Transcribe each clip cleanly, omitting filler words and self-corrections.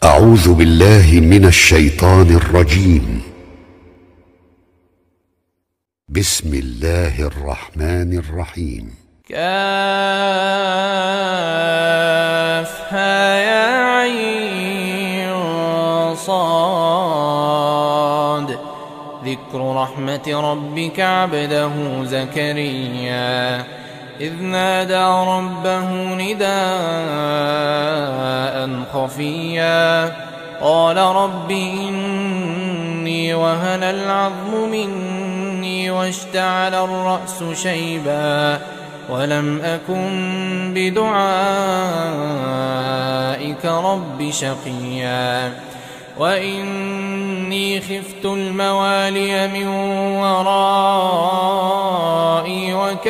أعوذ بالله من الشيطان الرجيم. بسم الله الرحمن الرحيم. كافها يا عين صاد. ذكر رحمة ربك عبده زكريا إذ نادى ربه نداء خفيا قال رب إني وهن العظم مني واشتعل الرأس شيبا ولم أكن بدعائك رب شقيا وإني خفت الموالي من ورائي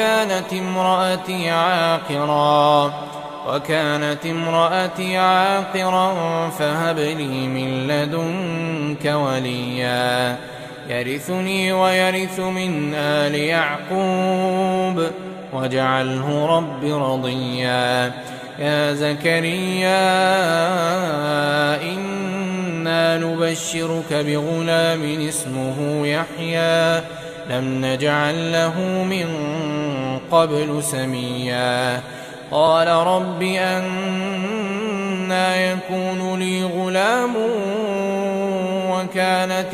وكانت امرأتي عاقرا فهب لي من لدنك وليا يرثني ويرث من آل يعقوب واجعله رب رضيا. يا زكريا إنا نبشرك بغلام اسمه يحيى لم نجعل له من قبل سميا. قال رب أنى يكون لي غلام وكانت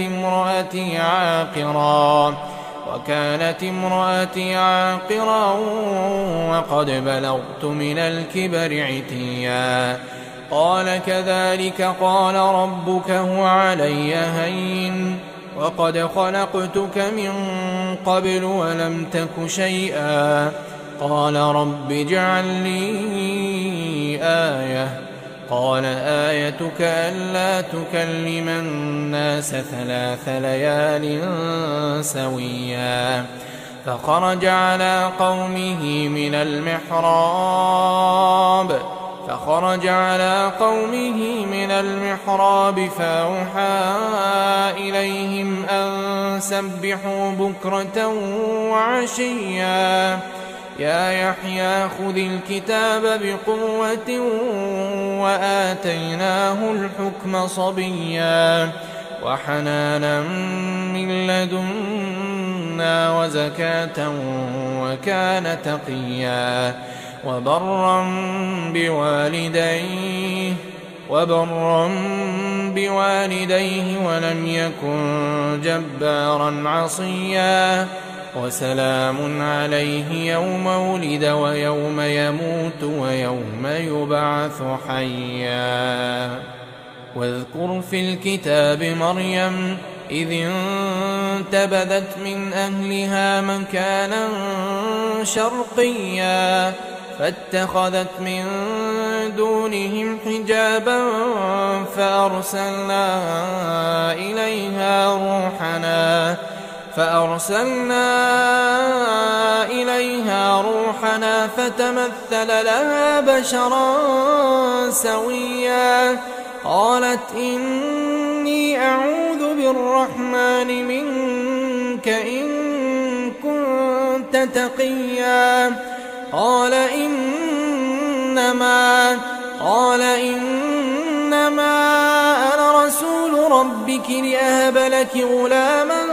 امرأتي عاقرا وقد بلغت من الكبر عتيا. قال كذلك قال ربك هو علي هين وقد خلقتك من قبل ولم تك شيئا. قال رب اجعل لي آية. قال آيتك ألا تكلم الناس 3 ليال سويا. فخرج على قومه من المحراب فأوحى إليهم أن سبحوا بكرة وعشيا. يا يحيى خذ الكتاب بقوة وآتيناه الحكم صبيا وحنانا من لدنا وزكاة وكان تقيا وبرا بوالديه ولم يكن جبارا عصيا. وسلام عليه يوم ولد ويوم يموت ويوم يبعث حيا. واذكر في الكتاب مريم إذ انتبذت من أهلها مكانا شرقيا فاتخذت من دونهم حجابا فأرسلنا إليها روحنا فتمثل لها بشرا سويا. قالت إني أعوذ بالرحمن منك إن كنت تقيا. قال إنما أنا رسول ربك لأهب لك غلاما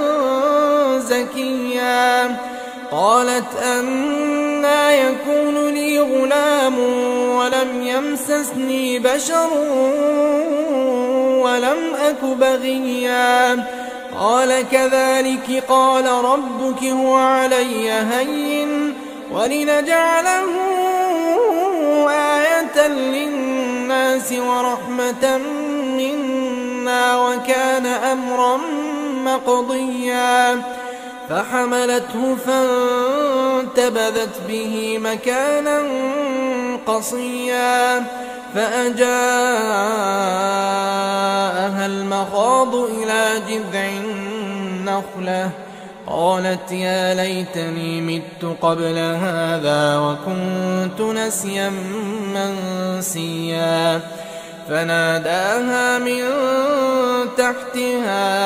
زكيا. قالت أنى يكون لي غلام ولم يمسسني بشر ولم أك بغيا. قال كذلك قال ربك هو علي هين ولنجعله آية للناس ورحمة منا وكان أمرا مقضيا. فحملته فانتبذت به مكانا قصيا فأجاءها المخاض إلى جذع النخلة قالت يا ليتني مت قبل هذا وكنت نسيا منسيا. فناداها من تحتها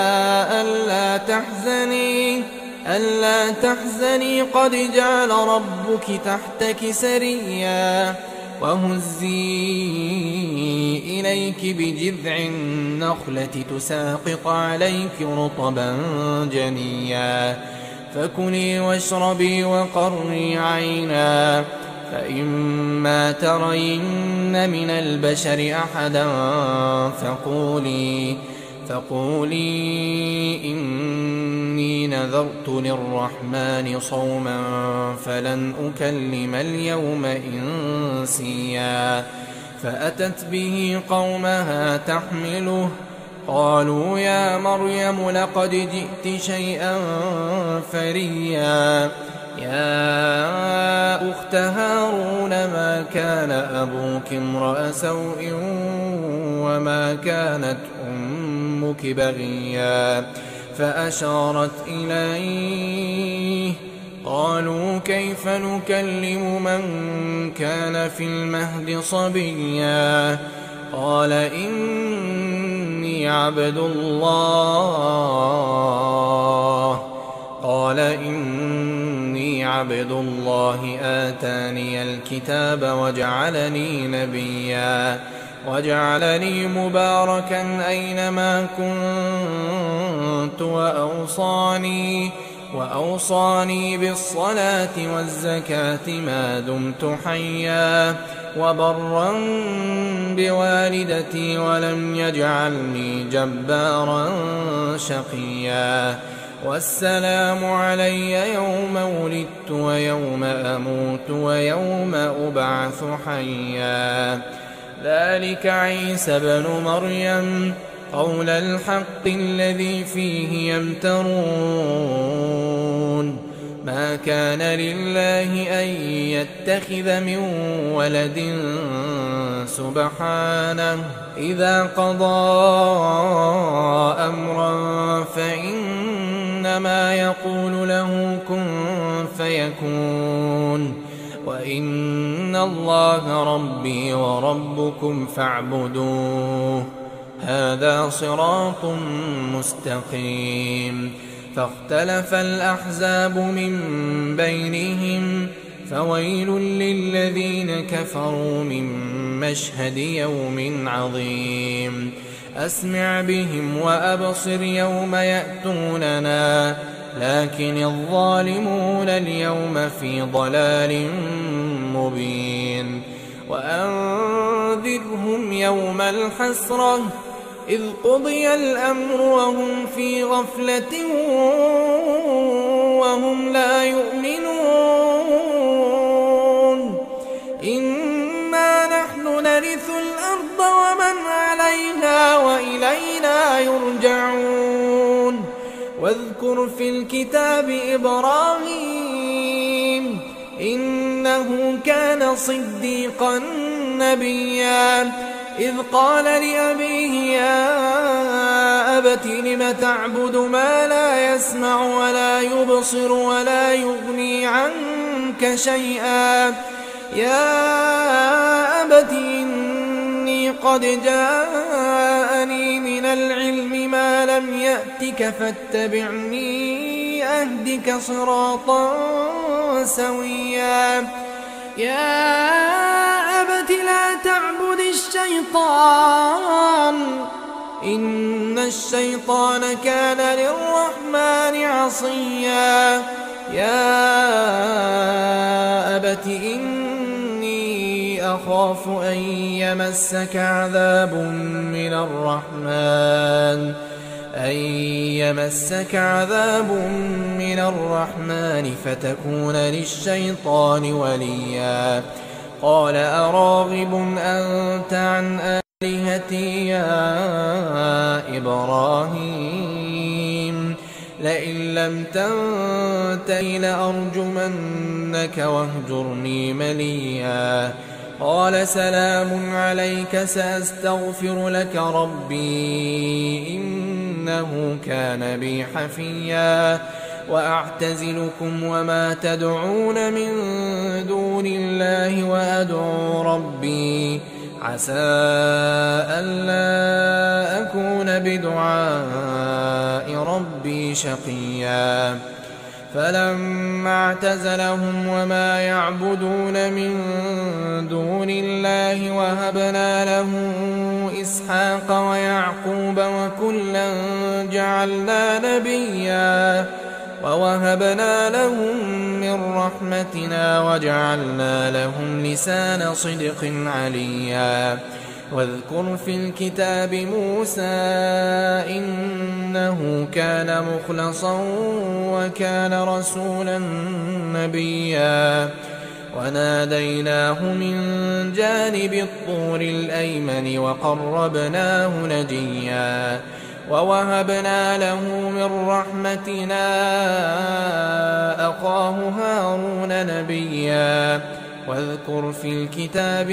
ألا تحزني قد جعل ربك تحتك سريا وهزي إليك بجذع النخلة تساقط عليك رطبا جنيا فكلي واشربي وقري عينا فإما ترين من البشر أحدا فقولي إني نذرت للرحمن صوما فلن أكلم اليوم إنسيا فأتت به قومها تحمله قالوا يا مريم لقد جئت شيئا فريا يا أخت هارون ما كان أبوك امرأ سوء وما كانت أمك بغيا فأشارت إليه قالوا كيف نكلم من كان في المهد صبيا قال إني عبد الله آتاني الكتاب وجعلني نبيا وجعلني مباركا أينما كنت وأوصاني بالصلاة والزكاة ما دمت حيا وبرا بوالدتي ولم يجعلني جبارا شقيا والسلام علي يوم ولدت ويوم أموت ويوم أبعث حيا ذلك عيسى بن مريم قول الحق الذي فيه يمترون ما كان لله أن يتخذ من ولد سبحانه إذا قضى أمرا فإنما يقول له كن فيكون وإن الله ربي وربكم فاعبدوه هذا صراط مستقيم فاختلف الأحزاب من بينهم فويل للذين كفروا من مشهد يوم عظيم أسمع بهم وأبصر يوم يأتوننا لكن الظالمون اليوم في ضلال مبين وأنذرهم يوم الحسرة إذ قضي الأمر وهم في غفلة وهم لا يؤمنون إنا نحن نرث الأرض ومن عليها وإلينا يرجعون واذكر في الكتاب إبراهيم إنه كان صديقا نبيا إذ قال لأبيه يا أبت لم تعبد ما لا يسمع ولا يبصر ولا يغني عنك شيئا يا أبت إني قد جاءني من العلم ما لم يأتك فاتبعني أهدك صراطا سويا يا أبت لا تعبد الشيطان إن الشيطان كان للرحمن عصيا يا أبت إني أخاف أن يمسك عذاب من الرحمن فتكون للشيطان وليا قال أراغب أنت عن آلهتي يا إبراهيم لئن لم تنته لأرجمنك واهجرني مليا قال سلام عليك سأستغفر لك ربي إنه كان بي حفيا وأعتزلكم وما تدعون من دون الله وأدعو ربي عسى ألا أكون بدعاء ربي شقيا فلما اعتزلهم وما يعبدون من دون الله وهبنا له إسحاق ويعقوب وكلا جعلنا نبيا ووهبنا لهم من رحمتنا وجعلنا لهم لسان صدق عليا واذكر في الكتاب موسى إنه كان مخلصا وكان رسولا نبيا وناديناه من جانب الطور الأيمن وقربناه نجيا ووهبنا له من رحمتنا أخاه هارون نبيا واذكر في الكتاب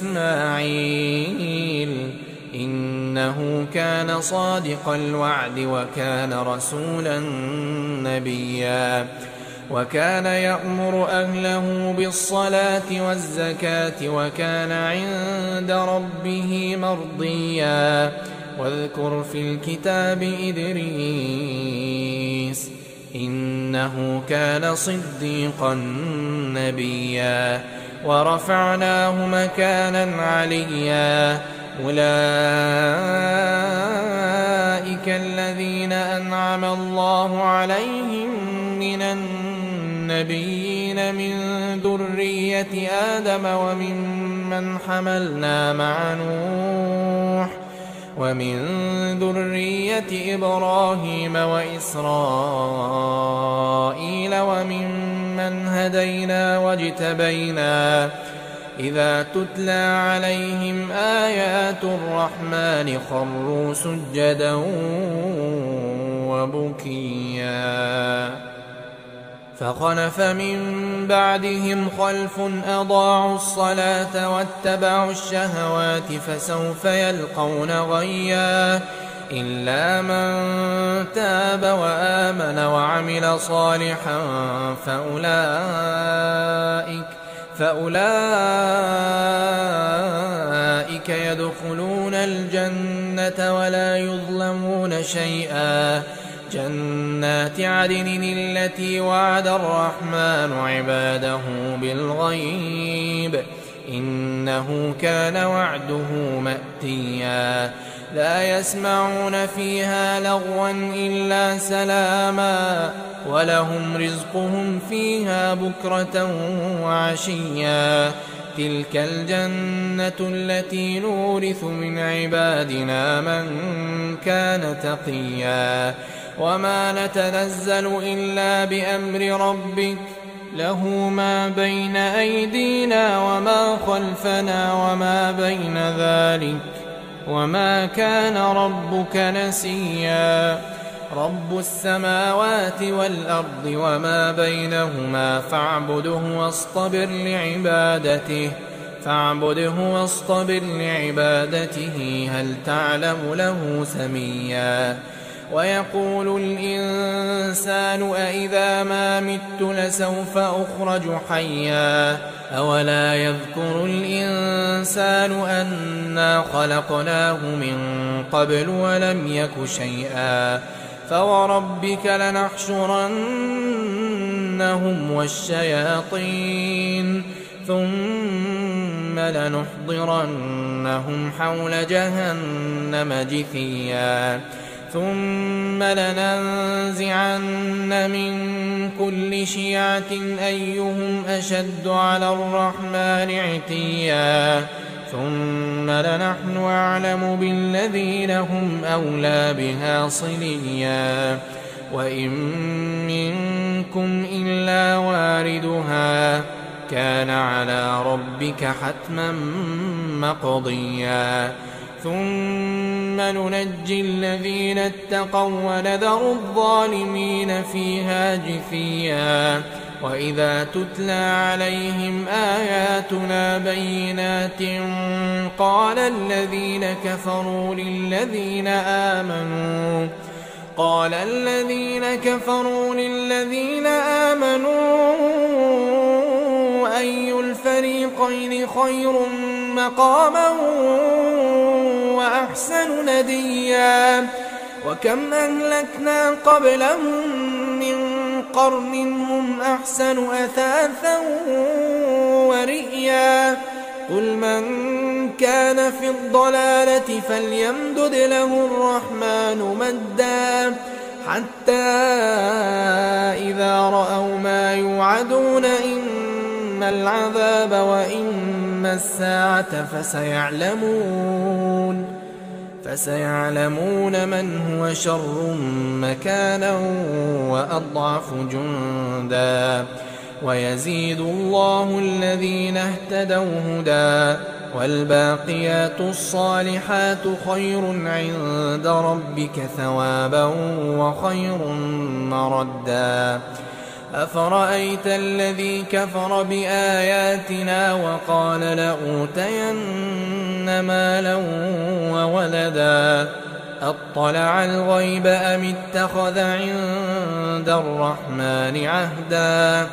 إسماعيل إنه كان صادق الوعد وكان رسولا نبيا وكان يأمر أهله بالصلاة والزكاة وكان عند ربه مرضيا واذكر في الكتاب إدريس إنه كان صديقا نبيا ورفعناه مكانا عليا أولئك الذين أنعم الله عليهم من النبيين من ذرية آدم وممن حملنا مع نوح ومن ذرية إبراهيم وإسرائيل وممن هدينا واجتبينا إذا تتلى عليهم آيات الرحمن خروا سجدا وبكيا فخلف من بعدهم خلف أضاعوا الصلاة واتبعوا الشهوات فسوف يلقون غيا إلا من تاب وآمن وعمل صالحا فأولئك يدخلون الجنة ولا يظلمون شيئا جنات عدن التي وعد الرحمن عباده بالغيب إنه كان وعده مأتيا لا يسمعون فيها لغوا إلا سلاما ولهم رزقهم فيها بكرة وعشيا تلك الجنة التي نورث من عبادنا من كان تقيا وما نتنزل إلا بأمر ربك له ما بين أيدينا وما خلفنا وما بين ذلك وما كان ربك نسيا رب السماوات والأرض وما بينهما فاعبده واصطبر لعبادته هل تعلم له سميا ويقول الإنسان أإذا ما مت لسوف أخرج حيا أولا يذكر الإنسان أنا خلقناه من قبل ولم يك شيئا فوربك لنحشرنهم والشياطين ثم لنحضرنهم حول جهنم جثيا ثم لننزعن من كل شيعة أيهم أشد على الرحمن عتيا ثم لنحن أعلم بالذين هم أولى بها صليا وإن منكم إلا واردها كان على ربك حتما مقضيا ثم ننجي الذين اتقوا ونذر الظالمين فيها جثيا وإذا تتلى عليهم آياتنا بينات قال الذين كفروا للذين آمنوا أي الفريقين خير مقاما وأحسن نديا وكم أهلكنا قبلهم من قرن هم أحسن أثاثا ورئيا قل من كان في الضلالة فليمدد له الرحمن مدا حتى إذا رأوا ما يوعدون إما العذاب وإما الساعة فسيعلمون من هو شر مكانا وأضعف جندا ويزيد الله الذين اهتدوا هدى والباقيات الصالحات خير عند ربك ثوابا وخير مردا أفرأيت الذي كفر بآياتنا وقال لأوتين مالا وولدا أطلع الغيب أم اتخذ عند الرحمن عهدا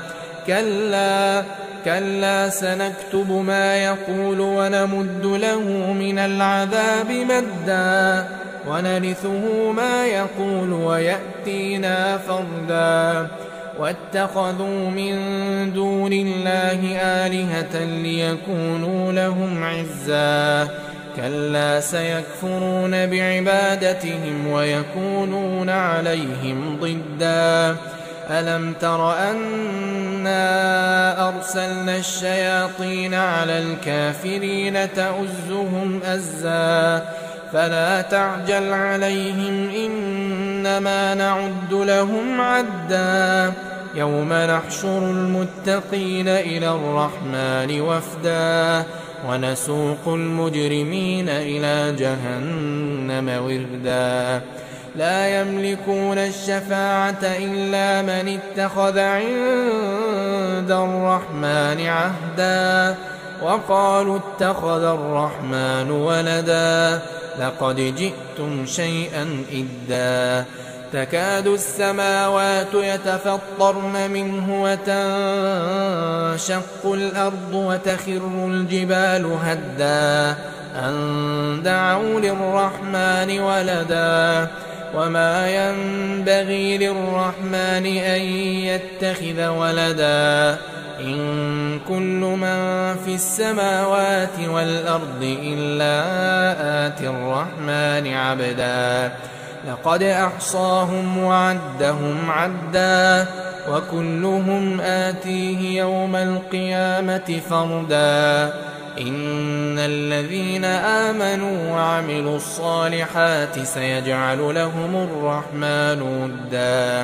كلا سنكتب ما يقول ونمد له من العذاب مدا ونرثه ما يقول ويأتينا فردا واتخذوا من دون الله آلهة ليكونوا لهم عزا كلا سيكفرون بعبادتهم ويكونون عليهم ضدا ألم تر أنا أرسلنا الشياطين على الكافرين تؤزهم أزا فلا تعجل عليهم إنما نعد لهم عدا يوم نحشر المتقين إلى الرحمن وفدا ونسوق المجرمين إلى جهنم وردا لا يملكون الشفاعة إلا من اتخذ عند الرحمن عهدا وقالوا اتخذ الرحمن ولدا لقد جئتم شيئا إدا تكاد السماوات يتفطرن منه وتنشق الأرض وتخر الجبال هدا أن دعوا للرحمن ولدا وما ينبغي للرحمن أن يتخذ ولدا إن كل من في السماوات والأرض إلا آتي الرحمن عبدا لقد أحصاهم وعدهم عدا وكلهم آتيه يوم القيامة فردا إن الذين آمنوا وعملوا الصالحات سيجعل لهم الرحمن ودا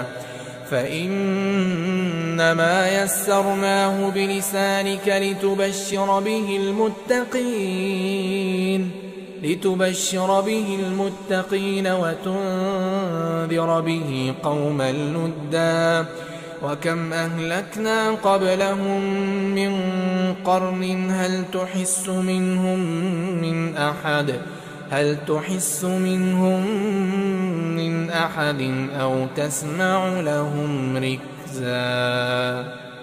فإنما يسرناه بلسانك لتبشر به المتقين وتنذر به قوما لدا وكم أهلكنا قبلهم من قرن هل تحس منهم من أحد أو تسمع لهم ركزا.